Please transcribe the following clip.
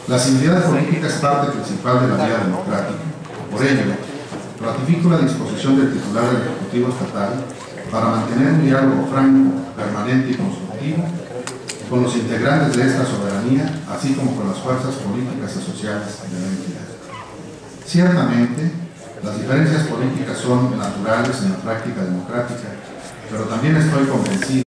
La civilidad política es parte principal de la vida democrática. Por ello, ratifico la disposición del titular del Ejecutivo Estatal para mantener un diálogo franco, permanente y constructivo con los integrantes de esta soberanía, así como con las fuerzas políticas y sociales de la entidad. Ciertamente, las diferencias políticas son naturales en la práctica democrática, pero también estoy convencido